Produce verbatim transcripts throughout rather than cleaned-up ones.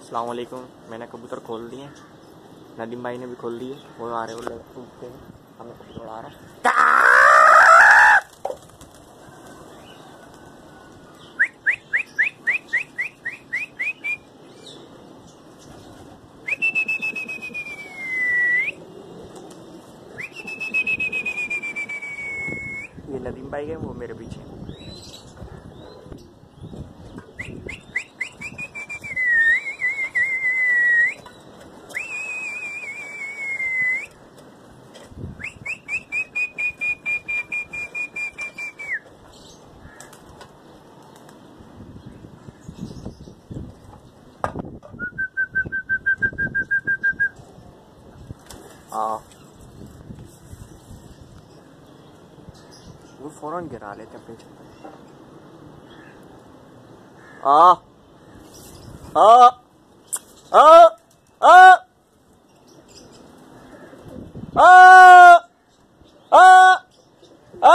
अस्सलाम वालेकुम। मैंने कबूतर खोल दिए, नदीम भाई ने भी खोल दिए। वो आ रहे वो लोग टूटते हैं, हमें कबूतर उड़ा रहा है। ये नदीम भाई है, वो मेरे पीछे। हाँ, वो फौरन गिरा लेते अपनी छत पे। आ आ आ आ आ आ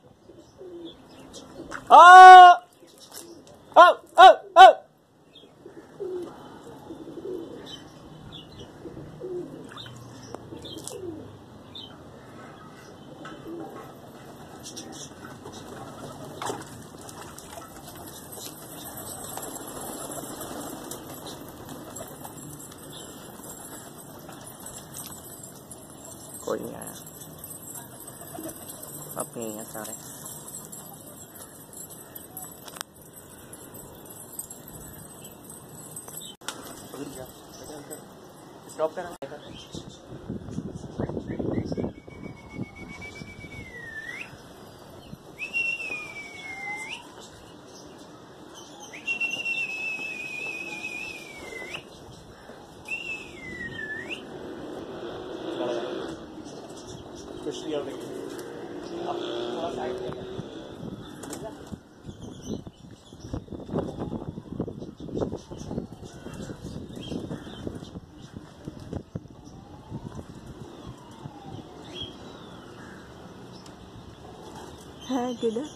आ आ आ कोई नहीं आया, अपने ही हैं सारे। स्टॉप करा। कुछ नहीं हो गई, अब थोड़ा साइड में है किधर।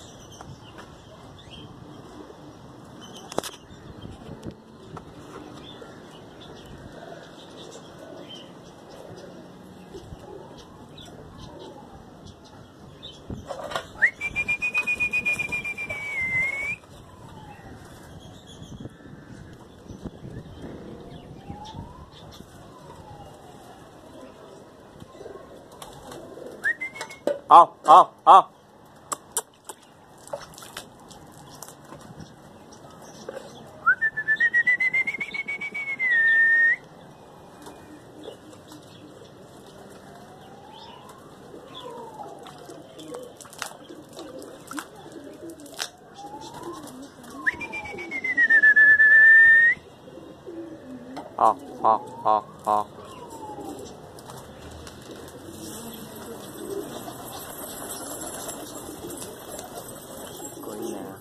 आओ आओ आओ। आओ आओ आओ आओ। कोई नहीं आया,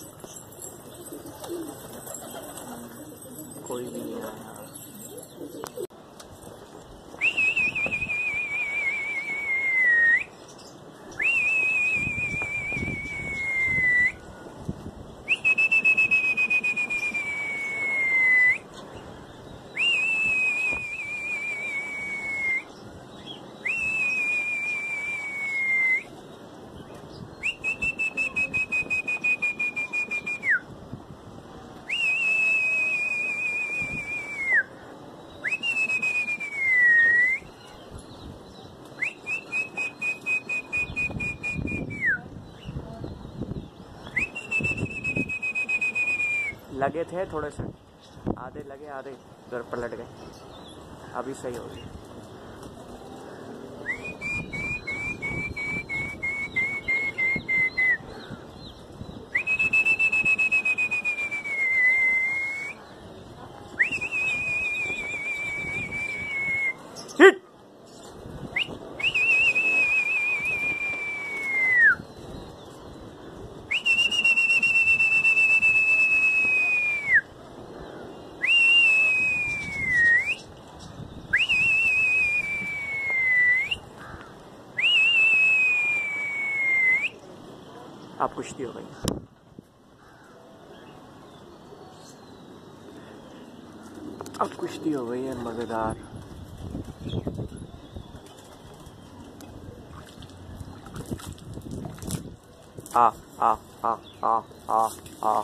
कोई भी नहीं आया। लगे थे थोड़े से, आधे लगे आधे उधर पलट गए। अभी सही हो गई। हिट। आप कुश्ती हो गई। अब कुश्ती हो गई है मजेदार। आ आ आ आ आ आ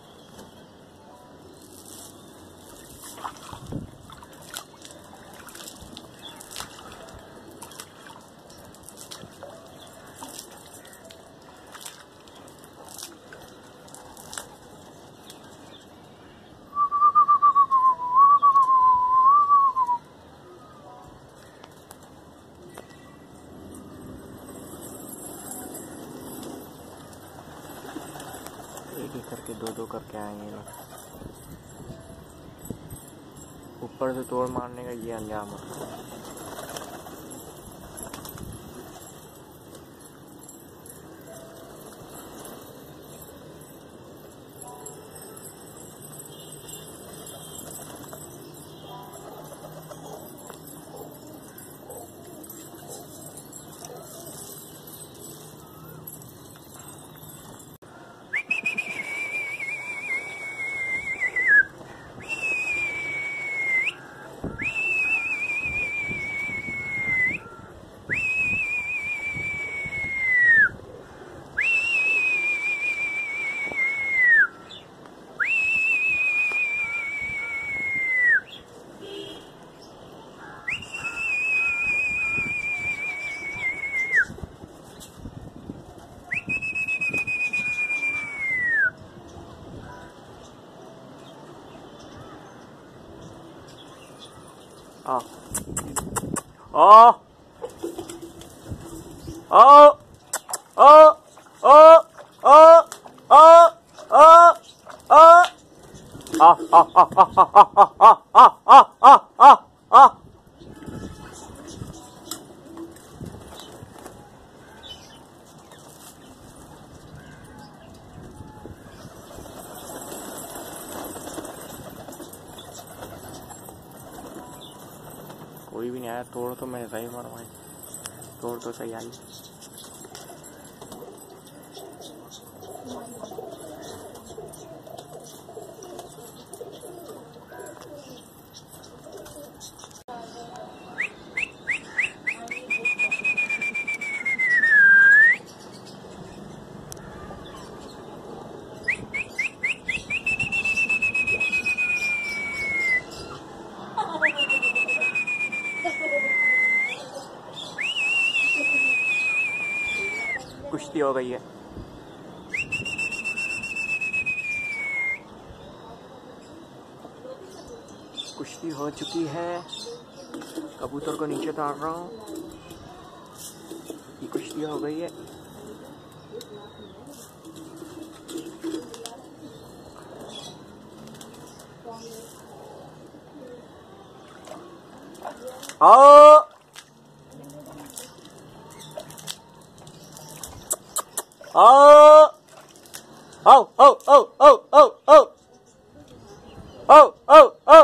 एक एक करके दो दो करके आएंगे लोग। ऊपर से तोड़ मारने का ये अंजाम होता है। आ आ आ आ आ आ आ आ आ आ। कोई भी नहीं आया। तोड़ तो मैं सही मारा भाई, तोड़ तो सही आई। कुश्ती हो गई है। कुश्ती हो चुकी है। कबूतर को नीचे उतार रहा हूँ। ये कुश्ती हो गई है। आओ आओ आओ आओ आओ आओ आओ आओ आओ आओ आओ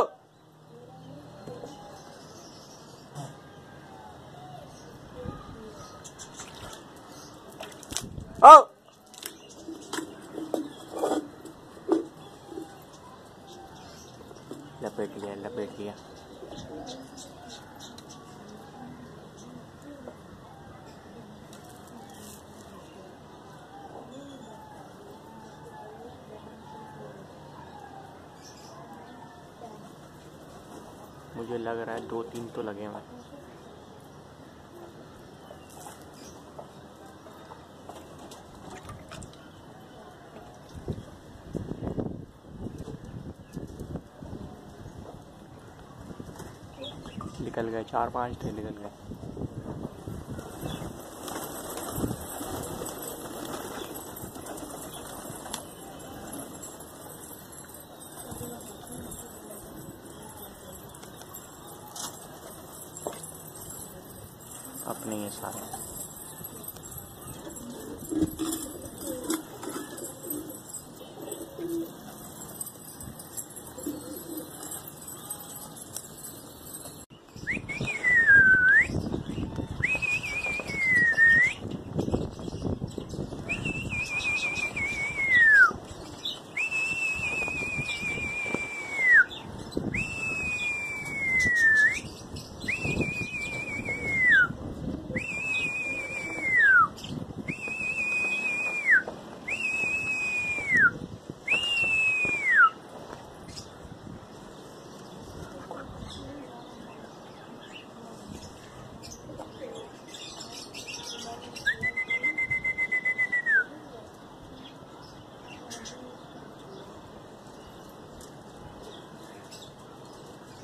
आओ। लपेट लिया लपेट लिया। मुझे लग रहा है दो तीन तो लगे हैं। निकल गए, चार पांच थे निकल गए। अपने ये सारे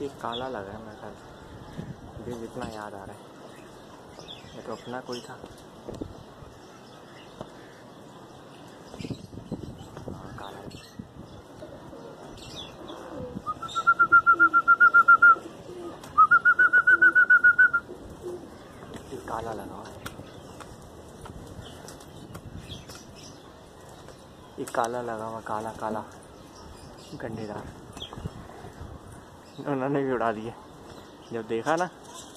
ये काला लग रहा है मेरे ख्याल, मुझे जितना याद आ रहा है। ये तो अपना कोई था। हाँ काला है। ये काला लगा हुआ है, ये काला लगा हुआ, काला काला गंडेदार। उन्होंने भी उड़ा दिए जब देखा ना।